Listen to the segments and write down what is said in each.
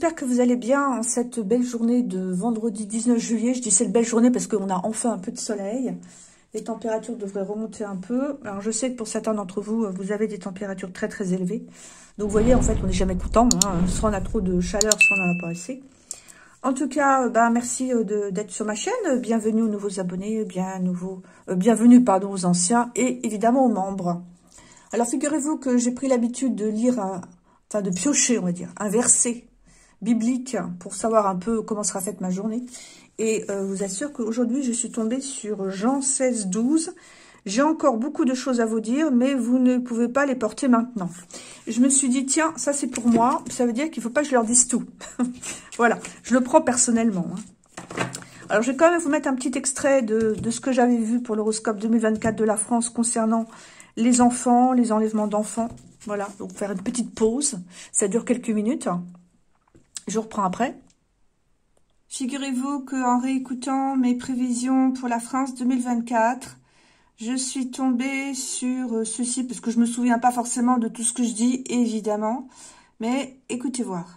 j'espère que vous allez bien en cette belle journée de vendredi 19 juillet. Je dis cette belle journée parce qu'on a enfin un peu de soleil. Les températures devraient remonter un peu. Alors, je sais que pour certains d'entre vous, vous avez des températures très très élevées. Donc, vous voyez, en fait, on n'est jamais content. Hein. Soit on a trop de chaleur, soit on n'en a pas assez. En tout cas, merci d'être sur ma chaîne. Bienvenue aux nouveaux abonnés, bienvenue aux anciens et évidemment aux membres. Alors, figurez-vous que j'ai pris l'habitude de lire, de piocher, on va dire, un verset biblique pour savoir un peu comment sera faite ma journée. Et je vous assure qu'aujourd'hui, je suis tombée sur Jean 16, 12. J'ai encore beaucoup de choses à vous dire, mais vous ne pouvez pas les porter maintenant. Je me suis dit, tiens, ça c'est pour moi. Ça veut dire qu'il ne faut pas que je leur dise tout. Voilà, je le prends personnellement. Hein. Alors, je vais quand même vous mettre un petit extrait de ce que j'avais vu pour l'horoscope 2024 de la France concernant les enfants, les enlèvements d'enfants. Voilà, donc faire une petite pause. Ça dure quelques minutes. Je reprends après. Figurez-vous qu'en réécoutant mes prévisions pour la France 2024, je suis tombée sur ceci, parce que je ne me souviens pas forcément de tout ce que je dis, évidemment. Mais écoutez voir.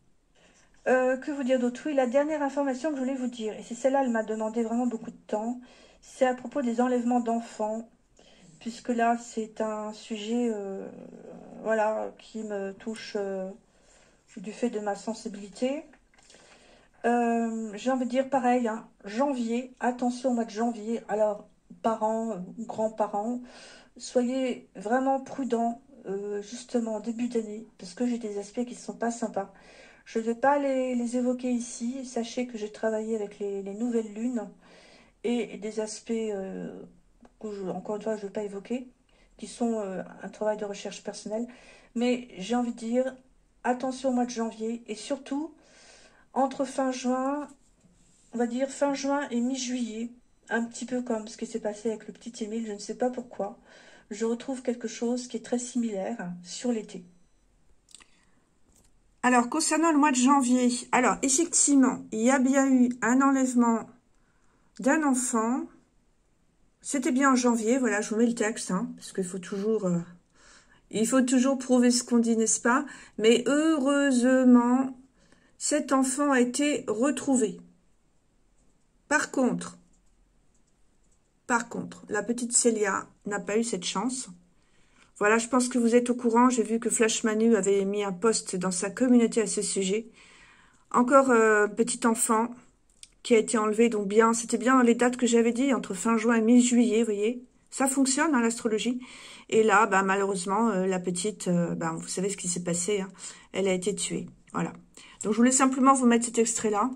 Que vous dire d'autre? Oui, la dernière information que je voulais vous dire, et c'est celle-là, elle m'a demandé vraiment beaucoup de temps, c'est à propos des enlèvements d'enfants, puisque là, c'est un sujet voilà, qui me touche du fait de ma sensibilité. J'ai envie de dire pareil, hein, janvier, attention au mois de janvier. Alors, parents, grands-parents, soyez vraiment prudents, justement, en début d'année, parce que j'ai des aspects qui ne sont pas sympas. Je ne vais pas les évoquer ici. Sachez que j'ai travaillé avec les nouvelles lunes et des aspects que, encore une fois, je ne vais pas évoquer, qui sont un travail de recherche personnelle. Mais j'ai envie de dire, attention au mois de janvier et surtout, entre fin juin, on va dire fin juin et mi-juillet, un petit peu comme ce qui s'est passé avec le petit Émile, je ne sais pas pourquoi, je retrouve quelque chose qui est très similaire sur l'été. Alors, concernant le mois de janvier, alors effectivement, il y a bien eu un enlèvement d'un enfant. C'était bien en janvier, voilà, je vous mets le texte, hein, parce qu'il faut toujours prouver ce qu'on dit, n'est-ce pas? Mais heureusement, cet enfant a été retrouvé. Par contre, la petite Célia n'a pas eu cette chance. Voilà, je pense que vous êtes au courant. J'ai vu que Flash Manu avait mis un post dans sa communauté à ce sujet. Encore petit enfant qui a été enlevé. Donc bien, c'était bien dans les dates que j'avais dit, entre fin juin et mi-juillet, vous voyez. Ça fonctionne dans l'astrologie. Et là, malheureusement, la petite, vous savez ce qui s'est passé. Hein, elle a été tuée. Voilà. Donc je voulais simplement vous mettre cet extrait-là.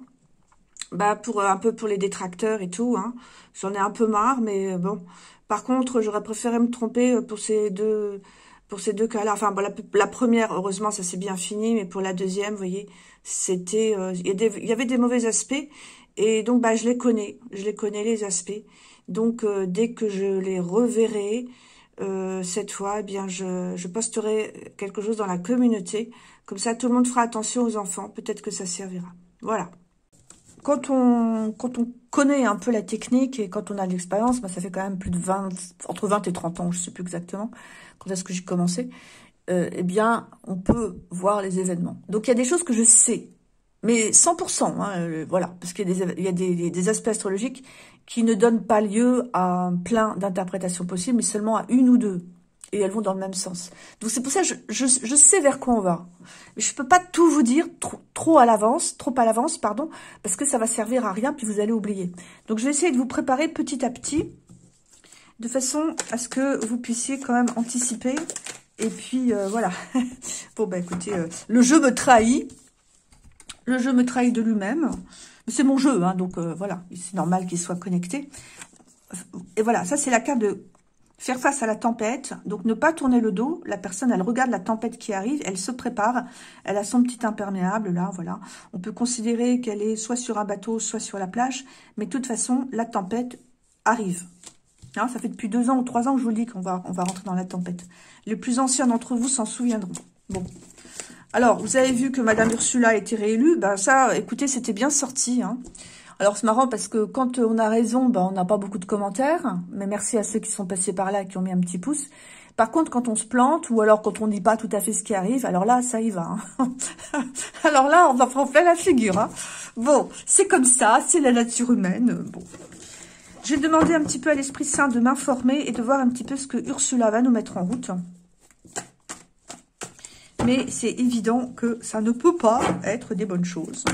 Pour un peu pour les détracteurs et tout, hein. J'en ai un peu marre, mais bon. Par contre, j'aurais préféré me tromper pour ces deux cas-là. Enfin, la première, heureusement, ça s'est bien fini, mais pour la deuxième, vous voyez, c'était, il y avait des mauvais aspects, et donc, je les connais les aspects. Donc, dès que je les reverrai, cette fois, eh bien, je posterai quelque chose dans la communauté. Comme ça, tout le monde fera attention aux enfants. Peut-être que ça servira. Voilà. Quand on connaît un peu la technique et quand on a de l'expérience, ça fait quand même plus de entre 20 et 30 ans, je ne sais plus exactement quand est-ce que j'ai commencé, eh bien, on peut voir les événements. Donc, il y a des choses que je sais, mais 100%, hein, voilà, parce qu'il y a des aspects astrologiques qui ne donnent pas lieu à plein d'interprétations possibles, mais seulement à une ou deux. Et elles vont dans le même sens. Donc, c'est pour ça que je sais vers quoi on va. Mais je peux pas tout vous dire trop à l'avance, pardon, parce que ça va servir à rien, puis vous allez oublier. Donc, je vais essayer de vous préparer petit à petit, de façon à ce que vous puissiez quand même anticiper. Et puis, voilà. Bon, écoutez, le jeu me trahit. Le jeu me trahit de lui-même. C'est mon jeu, hein, donc voilà. C'est normal qu'il soit connecté. Et voilà, ça, c'est la carte de faire face à la tempête, donc ne pas tourner le dos. La personne, elle regarde la tempête qui arrive, elle se prépare, elle a son petit imperméable, là, voilà. On peut considérer qu'elle est soit sur un bateau, soit sur la plage, mais de toute façon, la tempête arrive. Hein, ça fait depuis 2 ans ou 3 ans que je vous le dis qu'on va rentrer dans la tempête. Les plus anciens d'entre vous s'en souviendront. Bon. Alors, vous avez vu que Madame Ursula a été réélue, ça, écoutez, c'était bien sorti, hein. Alors, c'est marrant parce que quand on a raison, on n'a pas beaucoup de commentaires. Mais merci à ceux qui sont passés par là et qui ont mis un petit pouce. Par contre, quand on se plante, ou alors quand on dit pas tout à fait ce qui arrive, alors là, ça y va. Hein. Alors là, on va prendre plein la figure. Hein. Bon, c'est comme ça, c'est la nature humaine. Bon. J'ai demandé un petit peu à l'Esprit Saint de m'informer et de voir un petit peu ce que Ursula va nous mettre en route. Mais c'est évident que ça ne peut pas être des bonnes choses.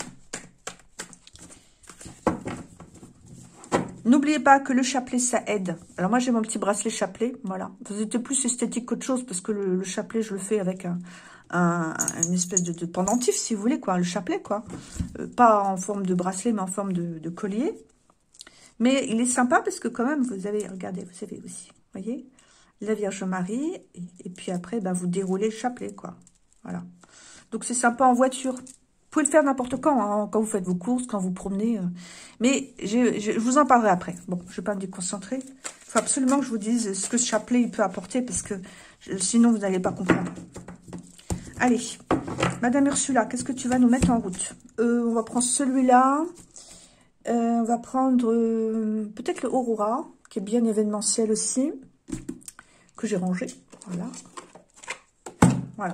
N'oubliez pas que le chapelet, ça aide. Alors moi, j'ai mon petit bracelet chapelet, voilà. C'était plus esthétique qu'autre chose, parce que le chapelet, je le fais avec une espèce de pendentif, si vous voulez, quoi. Le chapelet, quoi. Pas en forme de bracelet, mais en forme de collier. Mais il est sympa, parce que quand même, vous avez, regardez, vous avez aussi, vous voyez, la Vierge Marie, et puis après, ben, vous déroulez le chapelet, quoi. Voilà. Donc, c'est sympa en voiture. Vous pouvez le faire n'importe quand, hein, quand vous faites vos courses, quand vous promenez. Mais je vous en parlerai après. Bon, je ne vais pas me déconcentrer. Il faut absolument que je vous dise ce que ce chapelet il peut apporter, parce que sinon, vous n'allez pas comprendre. Allez, Madame Ursula, qu'est-ce que tu vas nous mettre en route? On va prendre celui-là. On va prendre peut-être le Aurora, qui est bien événementiel aussi, que j'ai rangé. Voilà. Voilà.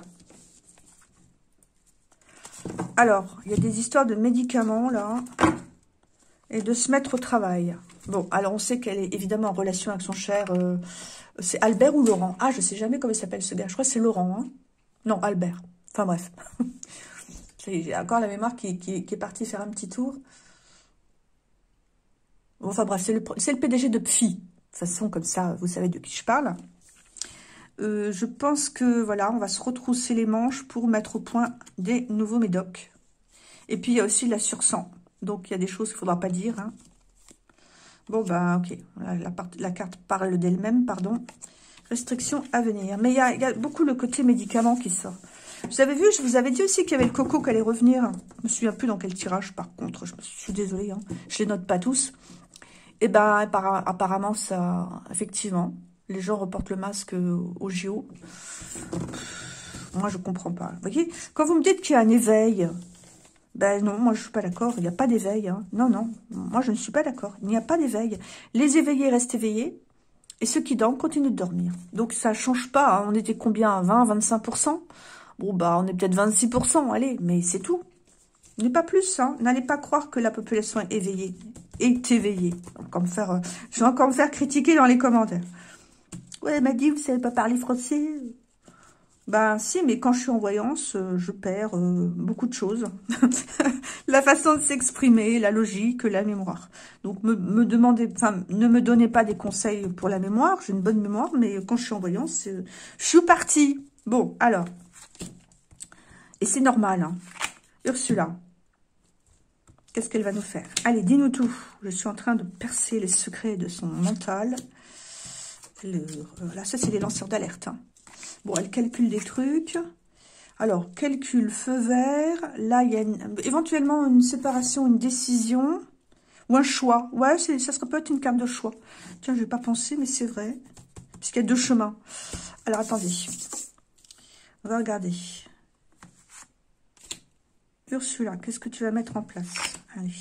Alors, il y a des histoires de médicaments, là, et de se mettre au travail. Bon, alors on sait qu'elle est évidemment en relation avec son cher... c'est Albert ou Laurent? Ah, je sais jamais comment il s'appelle ce gars. Je crois que c'est Laurent, hein. Non, Albert. Enfin, bref. J'ai encore la mémoire qui est partie faire un petit tour. Enfin, bref, c'est le PDG de PFI. De toute façon, comme ça, vous savez de qui je parle. Je pense que, voilà, on va se retrousser les manches pour mettre au point des nouveaux médocs. Et puis, il y a aussi la sur-sang. Donc, il y a des choses qu'il ne faudra pas dire. Hein. Bon, ben, ok. La carte parle d'elle-même, pardon. Restrictions à venir. Mais il y a beaucoup le côté médicament qui sort. Vous avez vu, je vous avais dit aussi qu'il y avait le coco qui allait revenir. Je me souviens plus dans quel tirage, par contre. Je suis désolée, hein. Je les note pas tous. Et ben, apparemment, ça... Effectivement... Les gens reportent le masque au JO. Moi, je comprends pas. Vous voyez, quand vous me dites qu'il y a un éveil, ben non, moi, je suis pas d'accord. Il n'y a pas d'éveil. Hein. Non, non. Moi, je ne suis pas d'accord. Il n'y a pas d'éveil. Les éveillés restent éveillés. Et ceux qui dorment continuent de dormir. Donc, ça ne change pas. Hein. On était combien? 20, 25%? Bon, bah, on est peut-être 26%. Allez, mais c'est tout. N'est pas plus. Hein. N'allez pas croire que la population est éveillée. Est éveillée. Je vais encore me faire critiquer dans les commentaires. Ouais, elle m'a dit, vous savez pas parler français. Ben si, mais quand je suis en voyance, je perds beaucoup de choses. La façon de s'exprimer, la logique, la mémoire. Donc ne me donnez pas des conseils pour la mémoire. J'ai une bonne mémoire, mais quand je suis en voyance, je suis partie. Bon, alors. Et c'est normal, hein. Ursula, qu'est-ce qu'elle va nous faire? Allez, dis-nous tout. Je suis en train de percer les secrets de son mental. Là, ça, c'est les lanceurs d'alerte. Hein. Bon, elle calcule des trucs. Alors, calcul feu vert. Là, il y a éventuellement une séparation, une décision ou un choix. Ouais, ça serait peut-être une carte de choix. Tiens, je n'ai pas pensé, mais c'est vrai. Parce qu'il y a deux chemins. Alors, attendez. On va regarder. Ursula, qu'est-ce que tu vas mettre en place? Allez.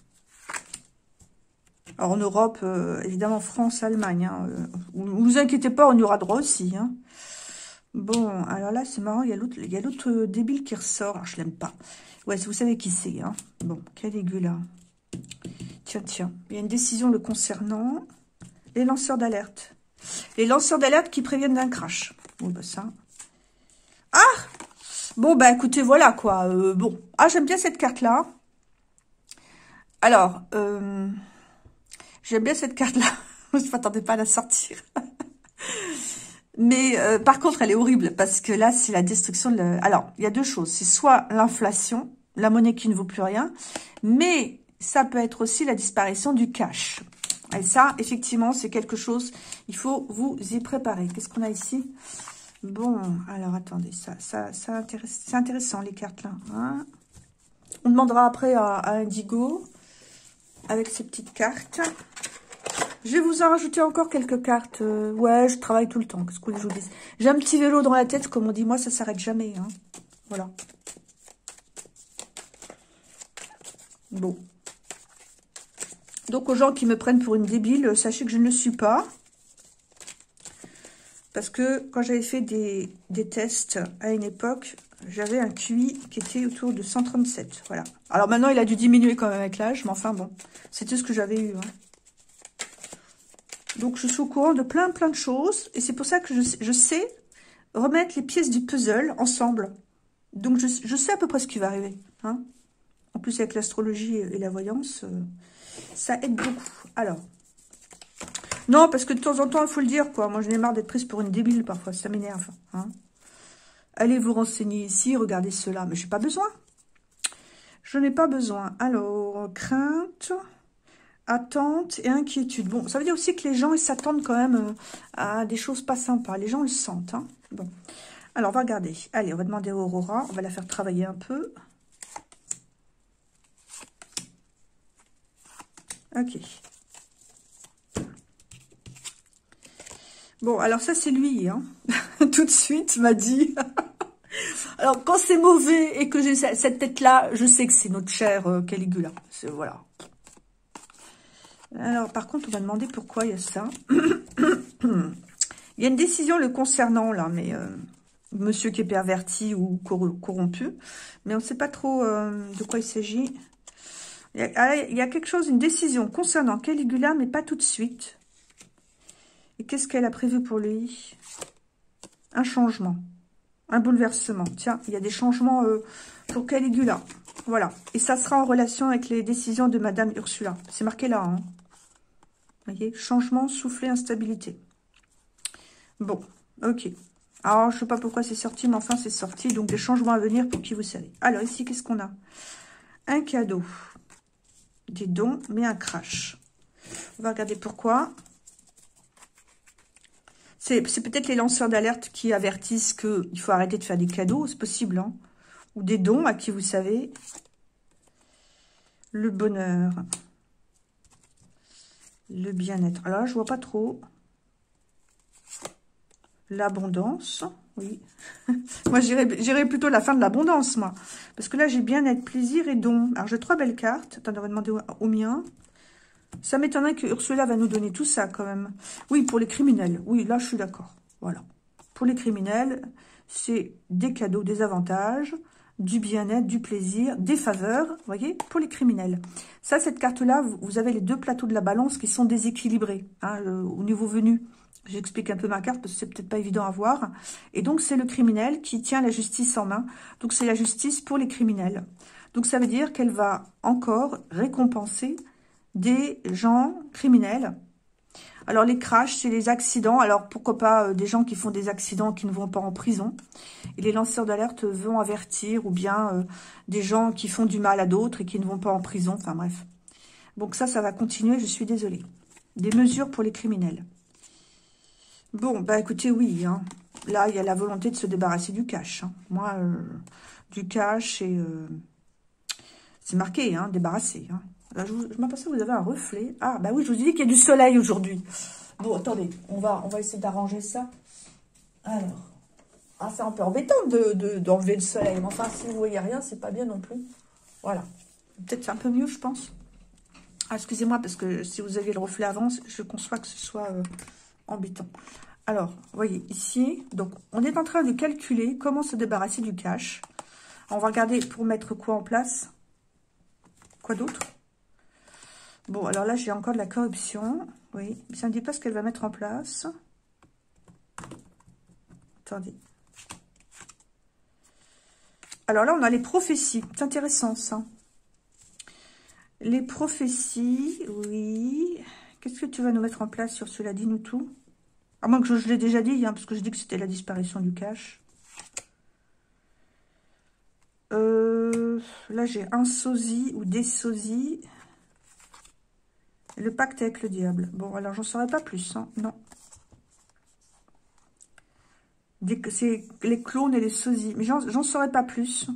Alors, en Europe, évidemment, France, Allemagne. Hein, vous inquiétez pas, on y aura droit aussi. Hein. Bon, alors là, c'est marrant, il y a l'autre débile qui ressort. Alors, je l'aime pas. Ouais, vous savez qui c'est. Hein. Bon, Caligula. Tiens, tiens. Il y a une décision le concernant. Les lanceurs d'alerte. Les lanceurs d'alerte qui préviennent d'un crash. Bon, bah ça. Ah! Bon, bah écoutez, voilà quoi. Bon. Ah, j'aime bien cette carte-là. Alors, j'aime bien cette carte-là. Je ne m'attendais pas à la sortir. Mais par contre, elle est horrible parce que là, c'est la destruction de... Alors, il y a deux choses. C'est soit l'inflation, la monnaie qui ne vaut plus rien, mais ça peut être aussi la disparition du cash. Et ça, effectivement, c'est quelque chose, il faut vous y préparer. Qu'est-ce qu'on a ici? Bon, alors attendez, c'est intéressant les cartes là. Hein, on demandera après à Indigo avec ces petites cartes. Je vais vous en rajouter encore quelques cartes. Ouais, je travaille tout le temps. Qu'est-ce que je vous dis? J'ai un petit vélo dans la tête, comme on dit. Moi, ça s'arrête jamais. Hein. Voilà. Bon. Donc, aux gens qui me prennent pour une débile, sachez que je ne le suis pas. Parce que quand j'avais fait des tests à une époque, j'avais un QI qui était autour de 137. Voilà. Alors maintenant, il a dû diminuer quand même avec l'âge, mais enfin bon, c'était ce que j'avais eu. Hein. Donc je suis au courant de plein de choses. Et c'est pour ça que je sais remettre les pièces du puzzle ensemble. Donc je sais à peu près ce qui va arriver. Hein. En plus, avec l'astrologie et la voyance, ça aide beaucoup. Alors... Non, parce que de temps en temps, il faut le dire, quoi. Moi, j'en ai marre d'être prise pour une débile, parfois. Ça m'énerve. Hein. Allez vous renseigner ici, regardez cela. Mais j'ai pas besoin. Je n'ai pas besoin. Alors, crainte, attente et inquiétude. Bon, ça veut dire aussi que les gens, ils s'attendent quand même à des choses pas sympas. Les gens le sentent. Hein. Bon. Alors, on va regarder. Allez, on va demander à Aurora. On va la faire travailler un peu. Ok. Bon, alors ça, c'est lui, hein. Tout de suite, m'a dit. Alors, quand c'est mauvais et que j'ai cette tête-là, je sais que c'est notre cher Caligula. Voilà. Alors, par contre, on va demander pourquoi il y a ça. Il y a une décision le concernant, là, mais... monsieur qui est perverti ou corrompu. Mais on ne sait pas trop de quoi il s'agit. Il y a quelque chose, une décision concernant Caligula, mais pas tout de suite. Et qu'est-ce qu'elle a prévu pour lui? Un changement. Un bouleversement. Tiens, il y a des changements pour Caligula. Voilà. Et ça sera en relation avec les décisions de Madame Ursula. C'est marqué là. Hein. Vous voyez? Changement, soufflet, instabilité. Bon. Ok. Alors, je ne sais pas pourquoi c'est sorti, mais enfin, c'est sorti. Donc, des changements à venir pour qui vous savez. Alors, ici, qu'est-ce qu'on a? Un cadeau. Des dons, mais un crash. On va regarder pourquoi. C'est peut-être les lanceurs d'alerte qui avertissent qu'il faut arrêter de faire des cadeaux, c'est possible, hein. Ou des dons à qui vous savez. Le bonheur. Le bien-être. Alors là, je vois pas trop. L'abondance, oui. Moi, j'irais plutôt la fin de l'abondance, moi. Parce que là, j'ai bien-être, plaisir et dons. Alors, j'ai 3 belles cartes. Attends, on va demander au mien. Ça m'étonnerait que Ursula va nous donner tout ça, quand même. Oui, pour les criminels. Oui, là, je suis d'accord. Voilà. Pour les criminels, c'est des cadeaux, des avantages, du bien-être, du plaisir, des faveurs, vous voyez, pour les criminels. Ça, cette carte-là, vous avez les deux plateaux de la balance qui sont déséquilibrés, hein, au niveau venu. J'explique un peu ma carte parce que c'est peut-être pas évident à voir. Et donc, c'est le criminel qui tient la justice en main. Donc, c'est la justice pour les criminels. Donc, ça veut dire qu'elle va encore récompenser des gens criminels. Alors, les crashs, c'est les accidents. Alors, pourquoi pas des gens qui font des accidents qui ne vont pas en prison. Et les lanceurs d'alerte vont avertir, ou bien des gens qui font du mal à d'autres et qui ne vont pas en prison. Enfin, bref. Donc, ça va continuer, je suis désolée. Des mesures pour les criminels. Bon, bah écoutez, oui. Hein. Là, il y a la volonté de se débarrasser du cash. Hein. Moi, du cash, c'est marqué, hein, débarrasser. Hein. Je m'aperçois que vous avez un reflet. Ah, bah oui, je vous ai dit qu'il y a du soleil aujourd'hui. Bon, attendez, on va essayer d'arranger ça. Alors, ah, c'est un peu embêtant d'enlever le soleil. Mais enfin, si vous ne voyez rien, c'est pas bien non plus. Voilà. Peut-être un peu mieux, je pense. Ah, excusez-moi, parce que si vous aviez le reflet avant, je conçois que ce soit embêtant. Alors, vous voyez, ici, donc, on est en train de calculer comment se débarrasser du cash. On va regarder pour mettre quoi en place. Quoi d'autre? Bon, alors là, j'ai encore de la corruption. Oui, mais ça ne dit pas ce qu'elle va mettre en place. Attendez. Alors là, on a les prophéties. C'est intéressant, ça. Les prophéties, oui. Qu'est-ce que tu vas nous mettre en place sur cela? Dis-nous tout. À moins que je l'ai déjà dit, hein, parce que je dis que c'était la disparition du cash. Là, j'ai un sosie ou des sosies. Le pacte avec le diable. Bon, alors, j'en saurais pas plus, hein. Non. C'est les clones et les sosies. Mais j'en saurais pas plus.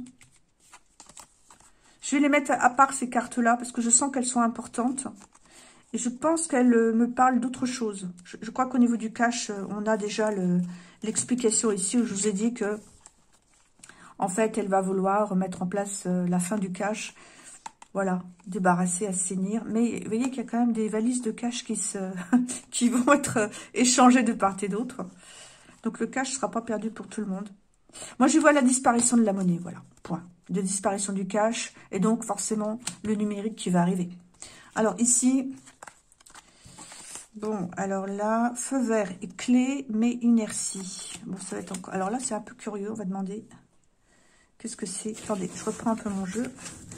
Je vais les mettre à part, ces cartes-là, parce que je sens qu'elles sont importantes. Et je pense qu'elles me parlent d'autre chose. Je crois qu'au niveau du cash, on a déjà l'explication ici, où je vous ai dit que, en fait, elle va vouloir mettre en place la fin du cash. Voilà, débarrasser, assainir. Mais vous voyez qu'il y a quand même des valises de cash qui vont être échangées de part et d'autre. Donc, le cash ne sera pas perdu pour tout le monde. Moi, je vois la disparition de la monnaie, voilà, point. De disparition du cash, et donc, forcément, le numérique qui va arriver. Alors, ici, bon, alors là, feu vert et clé, mais inertie. Bon, ça va être encore... Alors là, c'est un peu curieux, on va demander... Qu'est-ce que c'est? Attendez, je reprends un peu mon jeu.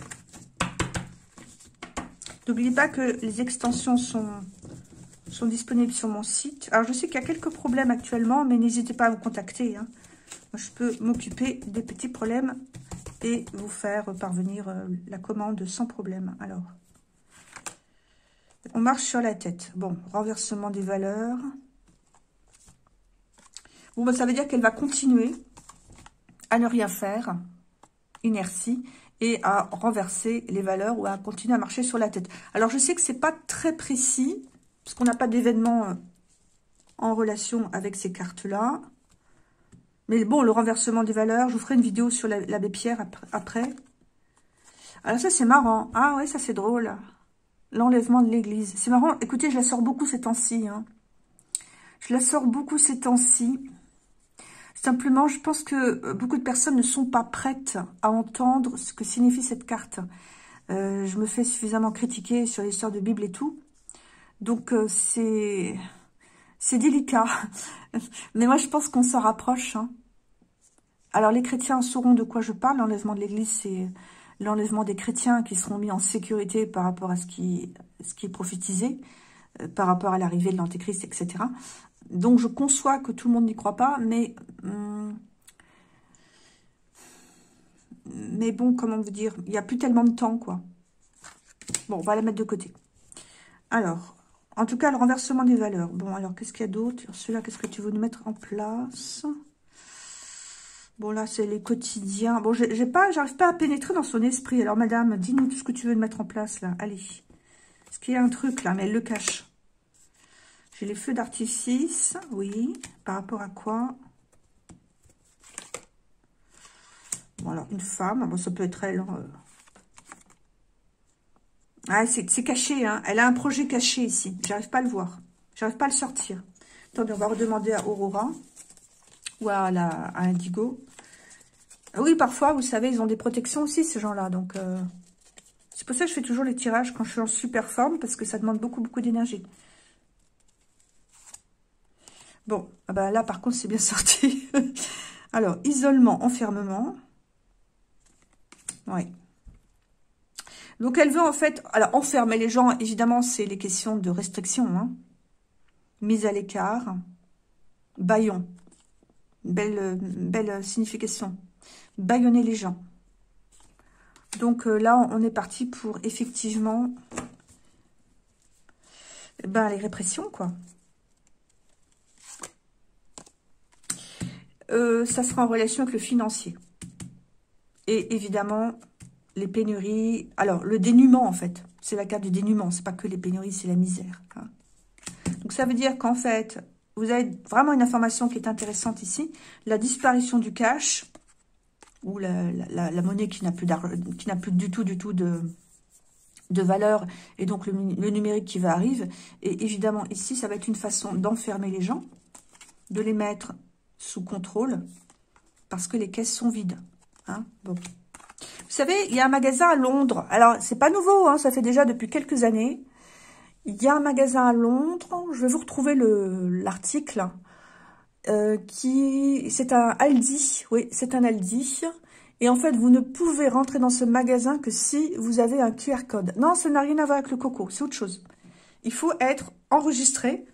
N'oubliez pas que les extensions sont disponibles sur mon site. Alors, je sais qu'il y a quelques problèmes actuellement, mais n'hésitez pas à me contacter, hein. Moi, je peux m'occuper des petits problèmes et vous faire parvenir la commande sans problème. Alors, on marche sur la tête. Bon, renversement des valeurs. Bon, ben, ça veut dire qu'elle va continuer à ne rien faire, inertie, et à renverser les valeurs ou à continuer à marcher sur la tête. Alors, je sais que c'est pas très précis, parce qu'on n'a pas d'événement en relation avec ces cartes-là. Mais bon, le renversement des valeurs, je vous ferai une vidéo sur l'abbé Pierre après. Alors ça, c'est marrant. Ah ouais, ça c'est drôle. L'enlèvement de l'église. C'est marrant. Écoutez, je la sors beaucoup ces temps-ci, hein. Je la sors beaucoup ces temps-ci. Simplement, je pense que beaucoup de personnes ne sont pas prêtes à entendre ce que signifie cette carte. Je me fais suffisamment critiquer sur l'histoire de Bible et tout. Donc, c'est délicat. Mais moi, je pense qu'on s'en rapproche, hein. Alors, les chrétiens sauront de quoi je parle. L'enlèvement de l'église, c'est l'enlèvement des chrétiens qui seront mis en sécurité par rapport à ce qui est prophétisé, par rapport à l'arrivée de l'Antéchrist, etc. Donc, je conçois que tout le monde n'y croit pas, mais bon, comment vous dire, il n'y a plus tellement de temps, quoi. Bon, on va la mettre de côté. Alors, en tout cas, le renversement des valeurs. Bon, alors, qu'est-ce qu'il y a d'autre? Celui-là, qu'est-ce que tu veux nous mettre en place? Bon, là, c'est les quotidiens. Bon, j'arrive pas à pénétrer dans son esprit. Alors, madame, dis-nous tout ce que tu veux mettre en place, là. Allez. Est-ce qu'il y a un truc, là? Mais elle le cache. J'ai les feux d'artifice. Oui. Par rapport à quoi? Bon, alors, une femme. Bon, ça peut être elle. Ah, c'est caché, hein. Elle a un projet caché, ici. J'arrive pas à le voir. J'arrive pas à le sortir. Attendez, on va redemander à Aurora. Ou à Indigo. Oui, parfois, vous savez, ils ont des protections aussi, ces gens-là. Donc, c'est pour ça que je fais toujours les tirages quand je suis en super forme, parce que ça demande beaucoup, beaucoup d'énergie. Bon, ah bah là, par contre, c'est bien sorti. Alors, isolement, enfermement. Oui. Donc, elle veut, en fait... Alors, enfermer les gens, évidemment, c'est les questions de restriction, hein. Mise à l'écart. Bâillon. Belle signification. Bâillonner les gens. Donc là, on est parti pour effectivement les répressions, quoi. Ça sera en relation avec le financier. Et évidemment, les pénuries. Alors, le dénuement, en fait. C'est la carte du dénuement. C'est pas que les pénuries, c'est la misère, hein. Donc, ça veut dire qu'en fait, vous avez vraiment une information qui est intéressante ici. La disparition du cash, ou la monnaie qui n'a plus du tout de valeur, et donc le numérique qui va arriver. Et évidemment, ici, ça va être une façon d'enfermer les gens, de les mettre sous contrôle, parce que les caisses sont vides, hein. Bon. Vous savez, il y a un magasin à Londres. Alors, c'est pas nouveau, hein, ça fait déjà depuis quelques années. Il y a un magasin à Londres, je vais vous retrouver l'article, c'est un Aldi, oui, c'est un Aldi, et en fait, vous ne pouvez rentrer dans ce magasin que si vous avez un QR code. Non, ça n'a rien à voir avec le coco, c'est autre chose. Il faut être enregistré,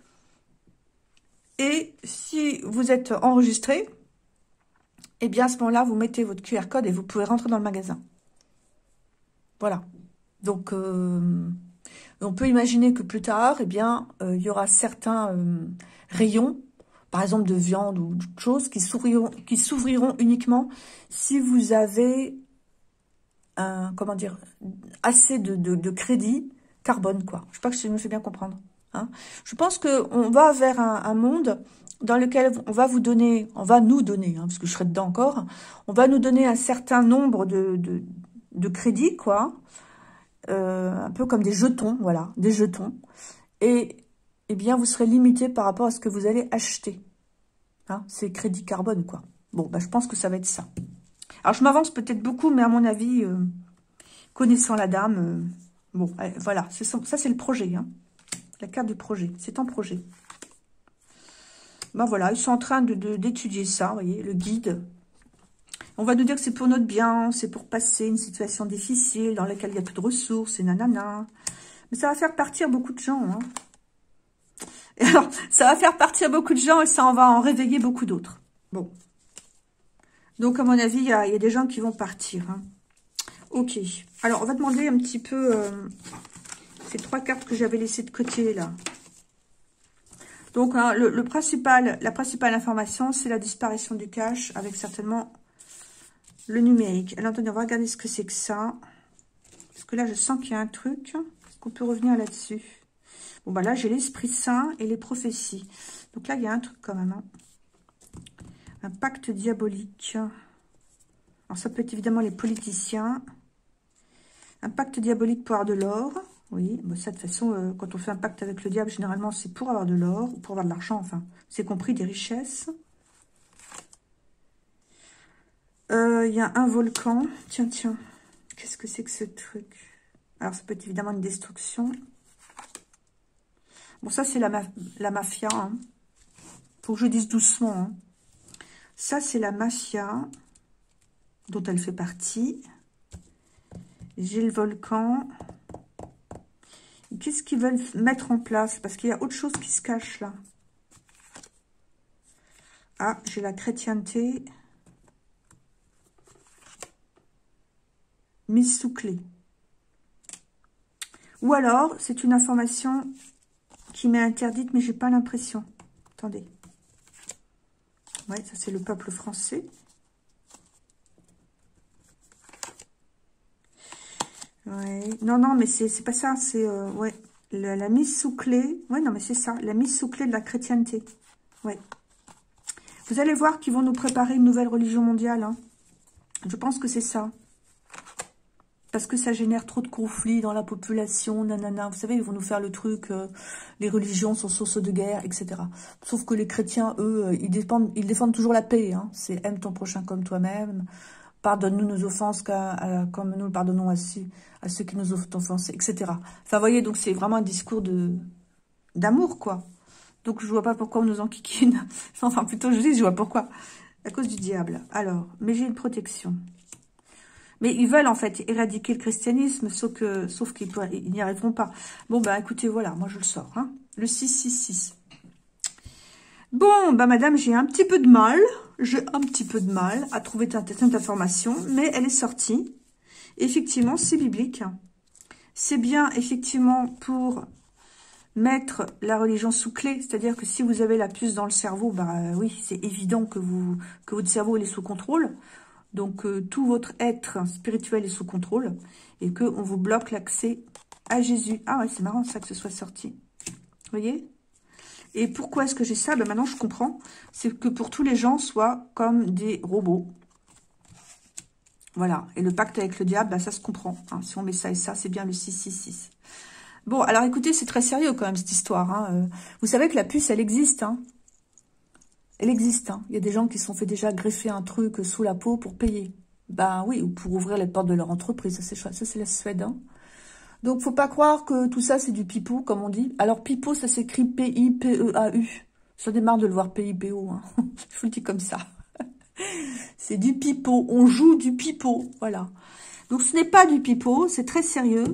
et si vous êtes enregistré, eh bien, à ce moment-là, vous mettez votre QR code et vous pouvez rentrer dans le magasin. Voilà. Donc, on peut imaginer que plus tard, eh bien, il y aura certains rayons, par exemple de viande ou d'autres choses, qui s'ouvriront uniquement si vous avez comment dire, assez de crédit carbone, quoi. Je sais pas que je me fais bien comprendre, hein. Je pense qu'on va vers un monde dans lequel on va nous donner, hein, parce que je serai dedans encore, on va nous donner un certain nombre de crédits, quoi. Un peu comme des jetons, voilà, des jetons. Et, eh bien, vous serez limité par rapport à ce que vous allez acheter, Hein, c'est crédit carbone, quoi. Bon, bah, je pense que ça va être ça. Alors, je m'avance peut-être beaucoup, mais à mon avis, connaissant la dame, bon, voilà, ça c'est le projet, hein. La carte du projet, c'est en projet. Ben voilà, ils sont en train d'étudier ça, vous voyez, le guide. On va nous dire que c'est pour notre bien, c'est pour passer une situation difficile dans laquelle il n'y a plus de ressources, et nanana. Mais ça va faire partir beaucoup de gens, hein. Et alors, ça va faire partir beaucoup de gens et ça va en réveiller beaucoup d'autres. Bon. Donc, à mon avis, il y a des gens qui vont partir, hein. Ok. Alors, on va demander un petit peu ces 3 cartes que j'avais laissées de côté, là. Donc, hein, la principale information, c'est la disparition du cash, avec certainement le numérique. Alors, attendez, on va regarder ce que c'est que ça. Parce que là, je sens qu'il y a un truc. Est-ce qu'on peut revenir là-dessus? Bon, bah là, j'ai l'Esprit Saint et les prophéties. Donc là, il y a un truc quand même, hein. Un pacte diabolique. Alors, ça peut être évidemment les politiciens. Un pacte diabolique pour avoir de l'or. Oui, bon, ça, de toute façon, quand on fait un pacte avec le diable, généralement, c'est pour avoir de l'or, ou pour avoir de l'argent, enfin. C'est compris des richesses. Il y a un volcan. Tiens, tiens. Qu'est-ce que c'est que ce truc? Alors, ça peut être évidemment une destruction. Bon, ça, c'est la mafia, hein. Faut que je dise doucement, hein. Ça, c'est la mafia dont elle fait partie. J'ai le volcan. Qu'est-ce qu'ils veulent mettre en place? Parce qu'il y a autre chose qui se cache, là. Ah, j'ai la chrétienté. Mise sous clé. Ou alors, c'est une information qui m'est interdite, mais j'ai pas l'impression. Attendez. Ouais, ça c'est le peuple français. Ouais. Non, non, mais c'est pas ça. C'est ouais, la mise sous clé. Ouais, non, mais c'est ça. La mise sous clé de la chrétienté. Ouais. Vous allez voir qu'ils vont nous préparer une nouvelle religion mondiale, hein. Je pense que c'est ça. Parce que ça génère trop de conflits dans la population, nanana. Vous savez, ils vont nous faire le truc, les religions sont source de guerre, etc. Sauf que les chrétiens, eux, ils défendent toujours la paix, hein. C'est aime ton prochain comme toi-même, pardonne-nous nos offenses comme nous le pardonnons à ceux qui nous ont offensés, etc. Enfin, vous voyez, donc c'est vraiment un discours d'amour, quoi. Donc, je vois pas pourquoi on nous enquiquine. Enfin, plutôt, je dis, je vois pourquoi. À cause du diable. Alors, mais j'ai une protection. Mais ils veulent, en fait, éradiquer le christianisme, sauf qu'ils n'y arriveront pas. Bon, bah, écoutez, voilà, moi, je le sors, hein. Le 666. Bon, bah, madame, j'ai un petit peu de mal. J'ai un petit peu de mal à trouver cette information, mais elle est sortie. Effectivement, c'est biblique. C'est bien, effectivement, pour mettre la religion sous clé. C'est-à-dire que si vous avez la puce dans le cerveau, bah oui, c'est évident que votre cerveau il est sous contrôle. Donc, tout votre être spirituel est sous contrôle et qu'on vous bloque l'accès à Jésus. Ah ouais, c'est marrant ça que ce soit sorti. Vous voyez? Et pourquoi est-ce que j'ai ça? Ben maintenant, je comprends. C'est que pour tous les gens soient comme des robots. Voilà. Et le pacte avec le diable, ben, ça se comprend, hein. Si on met ça et ça, c'est bien le 666. Bon, alors écoutez, c'est très sérieux quand même cette histoire, hein. Vous savez que la puce, elle existe, hein. Elle existe, hein. Il y a des gens qui se sont fait déjà greffer un truc sous la peau pour payer. Ben oui, ou pour ouvrir les portes de leur entreprise. Ça, c'est chouette. Ça, c'est la Suède, hein. Donc, faut pas croire que tout ça, c'est du pipeau, comme on dit. Alors, pipeau, ça s'écrit P-I-P-E-A-U. J'en ai marre de le voir P-I-P-O, hein. Je vous le dis comme ça. C'est du pipeau. On joue du pipeau. Voilà. Donc, ce n'est pas du pipeau. C'est très sérieux.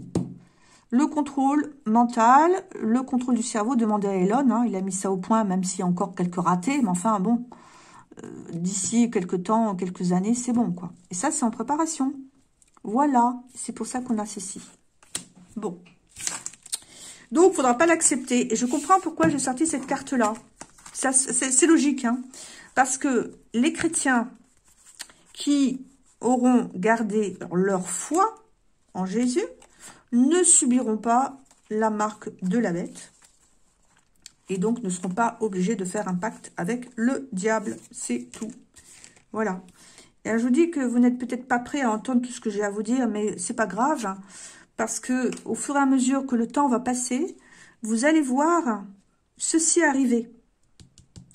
Le contrôle mental, le contrôle du cerveau, demandez à Elon, hein, il a mis ça au point, même s'il y a encore quelques ratés, mais enfin, bon, d'ici quelques temps, quelques années, c'est bon, quoi. Et ça, c'est en préparation. Voilà, c'est pour ça qu'on a ceci. Bon. Donc, il ne faudra pas l'accepter. Et je comprends pourquoi j'ai sorti cette carte-là. C'est logique, hein. Parce que les chrétiens qui auront gardé leur foi en Jésus ne subiront pas la marque de la bête et donc ne seront pas obligés de faire un pacte avec le diable. C'est tout. Voilà. Et je vous dis que vous n'êtes peut-être pas prêts à entendre tout ce que j'ai à vous dire, mais c'est pas grave, hein, parce que au fur et à mesure que le temps va passer, vous allez voir ceci arriver.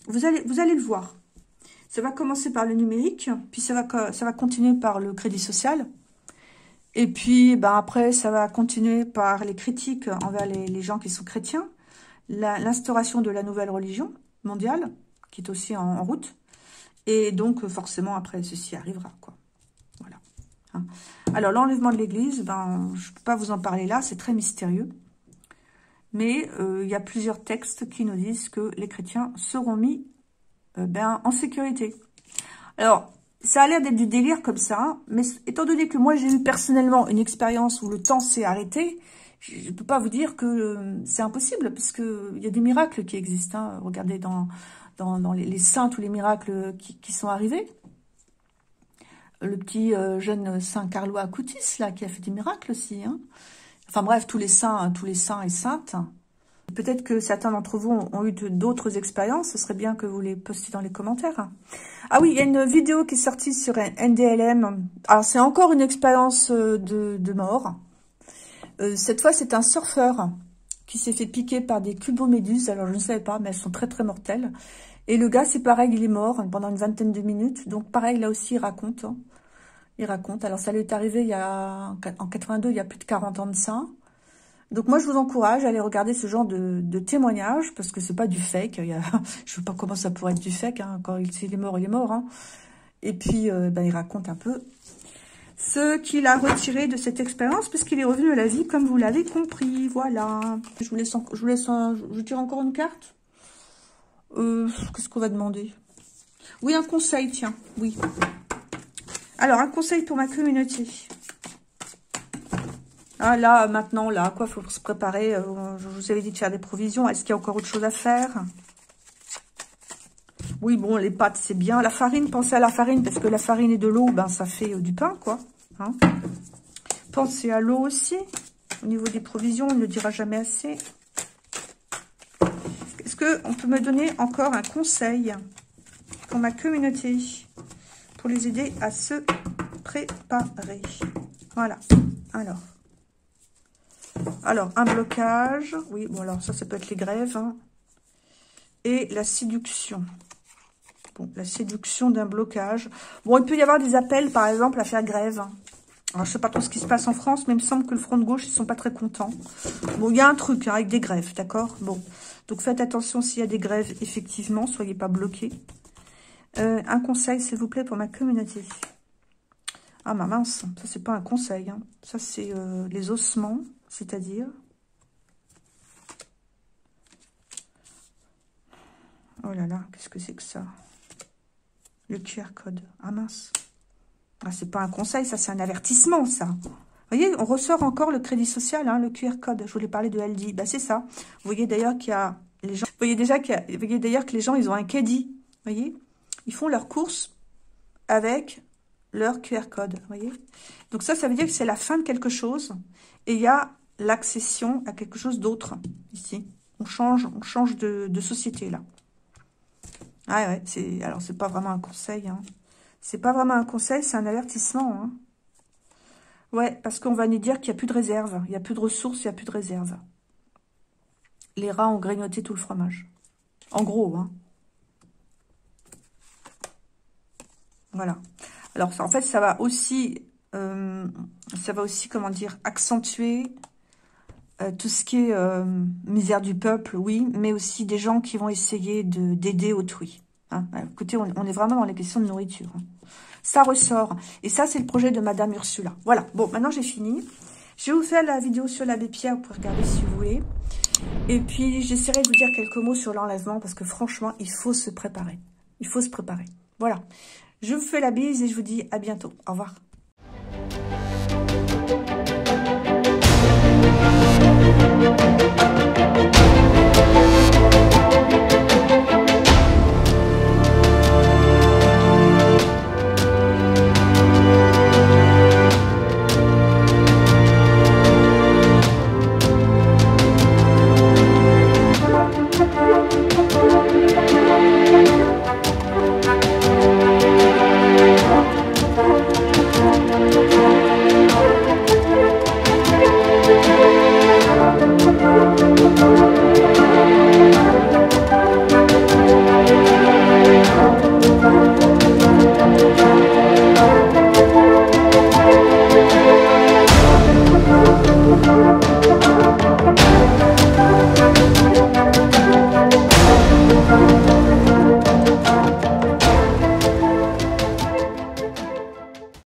Vous allez le voir. Ça va commencer par le numérique, puis ça va continuer par le crédit social. Et puis, ben après, ça va continuer par les critiques envers les gens qui sont chrétiens. L'instauration de la nouvelle religion mondiale, qui est aussi en route. Et donc, forcément, après, ceci arrivera, quoi. Voilà. Hein. Alors, l'enlèvement de l'Église, ben, je ne peux pas vous en parler là, c'est très mystérieux. Mais il y a plusieurs textes qui nous disent que les chrétiens seront mis en sécurité. Alors, ça a l'air d'être du délire comme ça, mais étant donné que moi, j'ai eu personnellement une expérience où le temps s'est arrêté, je ne peux pas vous dire que c'est impossible, parce qu'il y a des miracles qui existent. Hein. Regardez dans les saints, tous les miracles qui sont arrivés. Le petit jeune saint Carlo Acutis, là, qui a fait des miracles aussi. Hein. Enfin bref, tous les saints et saintes. Peut-être que certains d'entre vous ont eu d'autres expériences. Ce serait bien que vous les postiez dans les commentaires. Ah oui, il y a une vidéo qui est sortie sur NDLM. Alors, c'est encore une expérience de mort. Cette fois, c'est un surfeur qui s'est fait piquer par des cuboméduses. Alors, je ne savais pas, mais elles sont très, très mortelles. Et le gars, c'est pareil, il est mort pendant une vingtaine de minutes. Donc, pareil, là aussi, il raconte. Hein. Il raconte. Alors, ça lui est arrivé en 82, il y a plus de 40 ans de ça. Donc, moi, je vous encourage à aller regarder ce genre de témoignages, parce que c'est pas du fake. Je ne sais pas comment ça pourrait être du fake. Hein. Quand il est mort, il est mort. Hein. Et puis, il raconte un peu ce qu'il a retiré de cette expérience, puisqu'il est revenu à la vie, comme vous l'avez compris. Voilà. Je tire encore une carte. Qu'est-ce qu'on va demander? Oui, un conseil, tiens. Oui. Alors, un conseil pour ma communauté. Ah là, maintenant, là, quoi, faut se préparer. Je vous avais dit de faire des provisions. Est-ce qu'il y a encore autre chose à faire? Oui, bon, les pâtes, c'est bien. La farine, pensez à la farine, parce que la farine et de l'eau, ben, ça fait du pain, quoi. Hein. Pensez à l'eau aussi. Au niveau des provisions, on ne le dira jamais assez. Est-ce qu'on peut me donner encore un conseil pour ma communauté, pour les aider à se préparer? Voilà. Alors, un blocage. Oui, bon, alors ça peut être les grèves. Hein. Et la séduction. Bon, la séduction d'un blocage. Bon, il peut y avoir des appels, par exemple, à faire grève. Alors, je sais pas trop ce qui se passe en France, mais il me semble que le front de gauche, ils sont pas très contents. Bon, il y a un truc hein, avec des grèves, d'accord? Bon, donc faites attention s'il y a des grèves, effectivement, soyez pas bloqués. Un conseil, s'il vous plaît, pour ma communauté. Ah, ma mince, ça, c'est pas un conseil. Hein. Ça, c'est les ossements, c'est-à-dire... Oh là là, qu'est-ce que c'est que ça? Le QR code. Ah, mince. Ah, c'est pas un conseil, ça, c'est un avertissement, ça. Vous voyez, on ressort encore le crédit social, hein, le QR code. Je voulais parler de LD. Bah, c'est ça. Vous voyez d'ailleurs qu'il y a... les gens. Vous voyez d'ailleurs que les gens, ils ont un caddie. Vous voyez? Ils font leurs courses avec leur QR code. Vous voyez? Donc ça veut dire que c'est la fin de quelque chose. Et il y a l'accession à quelque chose d'autre. Ici. On change de société, là. Ah ouais, alors c'est pas vraiment un conseil. Hein. C'est pas vraiment un conseil, c'est un avertissement. Hein. Ouais, parce qu'on va nous dire qu'il n'y a plus de réserve. Il n'y a plus de ressources, il n'y a plus de réserve. Les rats ont grignoté tout le fromage. En gros, hein. Voilà. Alors, en fait, ça va aussi, comment dire, accentuer tout ce qui est misère du peuple, oui, mais aussi des gens qui vont essayer d'aider autrui. Hein. Écoutez, on est vraiment dans les questions de nourriture. Hein. Ça ressort. Et ça, c'est le projet de Madame Ursula. Voilà. Bon, maintenant, j'ai fini. Je vais vous faire la vidéo sur l'abbé Pierre. Vous pouvez regarder si vous voulez. Et puis, j'essaierai de vous dire quelques mots sur l'enlèvement parce que franchement, il faut se préparer. Il faut se préparer. Voilà. Je vous fais la bise et je vous dis à bientôt. Au revoir.